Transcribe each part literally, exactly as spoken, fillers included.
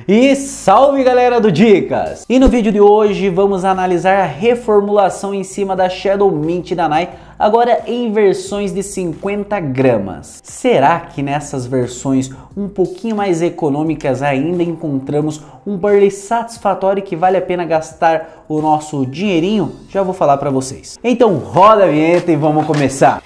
E salve galera do Dicas! E no vídeo de hoje vamos analisar a reformulação em cima da Shadow Mint da Nai, agora em versões de cinquenta gramas. Será que nessas versões um pouquinho mais econômicas ainda encontramos um burley satisfatório que vale a pena gastar o nosso dinheirinho? Já vou falar para vocês. Então roda a vinheta e vamos começar!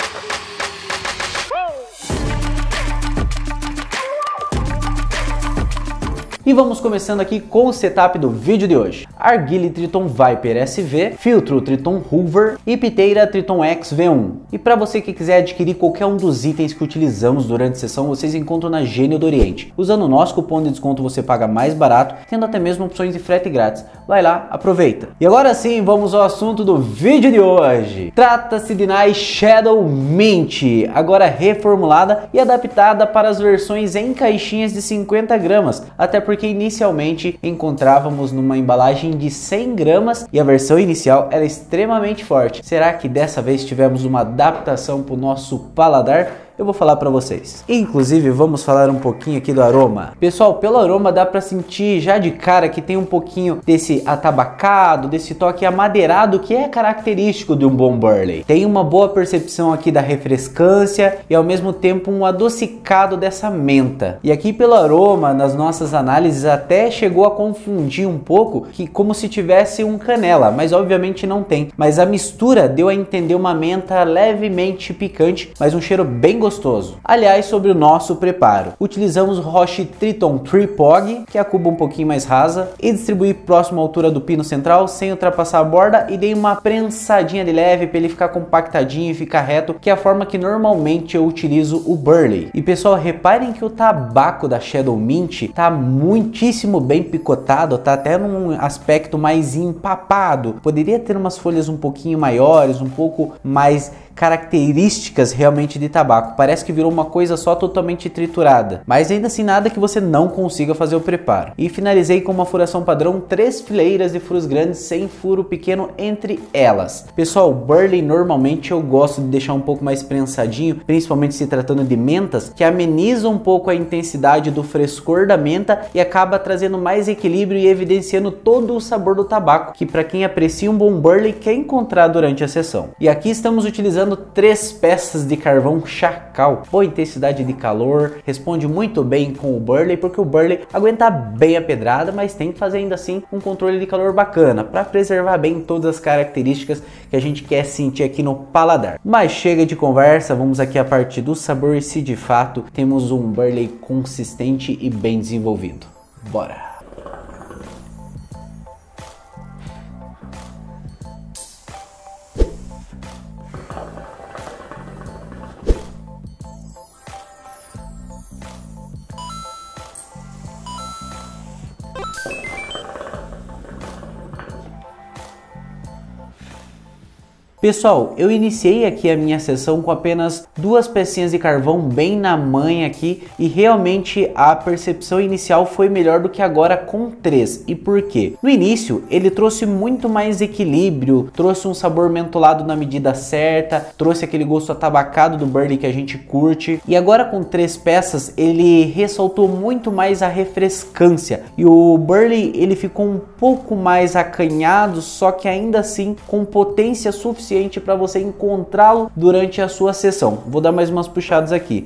E vamos começando aqui com o setup do vídeo de hoje. Arguile Triton Viper S V, filtro Triton Hoover e piteira Triton X V um. E para você que quiser adquirir qualquer um dos itens que utilizamos durante a sessão, vocês encontram na Gênio do Oriente. Usando o nosso cupom de desconto você paga mais barato, tendo até mesmo opções de frete grátis. Vai lá, aproveita! E agora sim, vamos ao assunto do vídeo de hoje. Trata-se de Nai Shadow Mint, agora reformulada e adaptada para as versões em caixinhas de cinquenta gramas, até porque porque inicialmente encontrávamos numa embalagem de cem gramas e a versão inicial era extremamente forte. Será que dessa vez tivemos uma adaptação para o nosso paladar? Eu vou falar para vocês. Inclusive, vamos falar um pouquinho aqui do aroma. Pessoal, pelo aroma dá para sentir já de cara que tem um pouquinho desse atabacado, desse toque amadeirado que é característico de um bom burley. Tem uma boa percepção aqui da refrescância e ao mesmo tempo um adocicado dessa menta. E aqui pelo aroma, nas nossas análises até chegou a confundir um pouco que como se tivesse um canela, mas obviamente não tem. Mas a mistura deu a entender uma menta levemente picante, mas um cheiro bem gostoso. Aliás, sobre o nosso preparo, utilizamos o Roche Triton Tripod, que é a cuba um pouquinho mais rasa, e distribuí próximo à altura do pino central, sem ultrapassar a borda, e dei uma prensadinha de leve para ele ficar compactadinho e ficar reto, que é a forma que normalmente eu utilizo o burley. E pessoal, reparem que o tabaco da Shadow Mint tá muitíssimo bem picotado, tá até num aspecto mais empapado. Poderia ter umas folhas um pouquinho maiores, um pouco mais características realmente de tabaco. Parece que virou uma coisa só totalmente triturada, mas ainda assim nada que você não consiga fazer o preparo. E finalizei com uma furação padrão, três fileiras de furos grandes sem furo pequeno entre elas. Pessoal, o burley normalmente eu gosto de deixar um pouco mais prensadinho, principalmente se tratando de mentas, que ameniza um pouco a intensidade do frescor da menta e acaba trazendo mais equilíbrio e evidenciando todo o sabor do tabaco, que para quem aprecia um bom burley quer encontrar durante a sessão. E aqui estamos utilizando três peças de carvão chacal. Boa intensidade de calor, responde muito bem com o burley, porque o burley aguenta bem a pedrada, mas tem que fazer ainda assim um controle de calor bacana, para preservar bem todas as características que a gente quer sentir aqui no paladar. Mas chega de conversa, vamos aqui a parte do sabor e se de fato temos um burley consistente e bem desenvolvido. Bora! Pessoal, eu iniciei aqui a minha sessão com apenas duas pecinhas de carvão bem na manha aqui e realmente a percepção inicial foi melhor do que agora com três. E por quê? No início ele trouxe muito mais equilíbrio, trouxe um sabor mentolado na medida certa, trouxe aquele gosto atabacado do burley que a gente curte. E agora com três peças ele ressaltou muito mais a refrescância e o burley ele ficou um pouco mais acanhado, só que ainda assim com potência suficiente para você encontrá-lo durante a sua sessão. Vou dar mais umas puxadas aqui.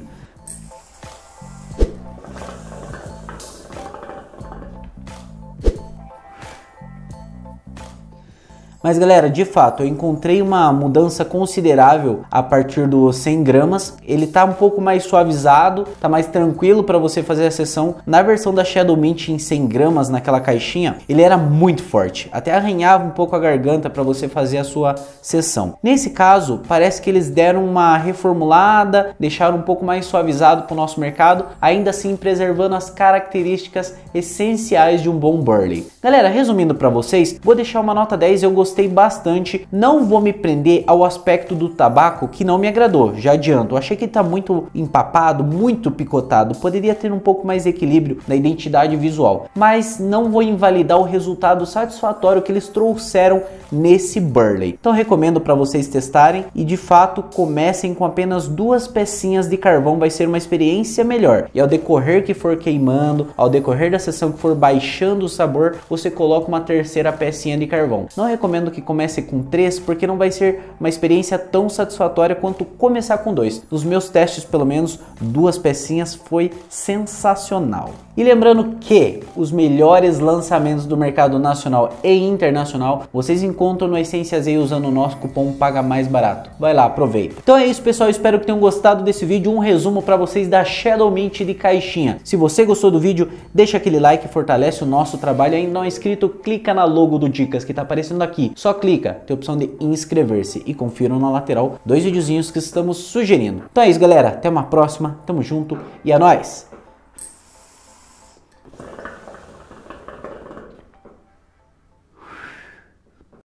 Mas galera, de fato, eu encontrei uma mudança considerável a partir dos cem gramas. Ele tá um pouco mais suavizado, tá mais tranquilo para você fazer a sessão. Na versão da Shadow Mint em cem gramas, naquela caixinha, ele era muito forte. Até arranhava um pouco a garganta para você fazer a sua sessão. Nesse caso, parece que eles deram uma reformulada, deixaram um pouco mais suavizado para o nosso mercado, ainda assim preservando as características essenciais de um bom burley. Galera, resumindo para vocês, vou deixar uma nota dez, eu gostei gostei bastante. Não vou me prender ao aspecto do tabaco, que não me agradou, já adianto. Eu achei que ele tá muito empapado, muito picotado, poderia ter um pouco mais de equilíbrio na identidade visual, mas não vou invalidar o resultado satisfatório que eles trouxeram nesse Burley. Então recomendo para vocês testarem e de fato comecem com apenas duas pecinhas de carvão, vai ser uma experiência melhor. E ao decorrer que for queimando, ao decorrer da sessão que for baixando o sabor, você coloca uma terceira pecinha de carvão. Não recomendo que comece com três, porque não vai ser uma experiência tão satisfatória quanto começar com dois. Nos meus testes, pelo menos, duas pecinhas foi sensacional. E lembrando que os melhores lançamentos do mercado nacional e internacional vocês encontram no Essenciazei usando o nosso cupom Paga Mais Barato. Vai lá, aproveita. Então é isso, pessoal, espero que tenham gostado desse vídeo, um resumo para vocês da Shadow Mint de caixinha. Se você gostou do vídeo, deixa aquele like, fortalece o nosso trabalho. E ainda não é inscrito, clica na logo do Dicas que está aparecendo aqui. Só clica, tem a opção de inscrever-se e confiram na lateral dois videozinhos que estamos sugerindo. Então é isso, galera, até uma próxima, tamo junto e é nóis!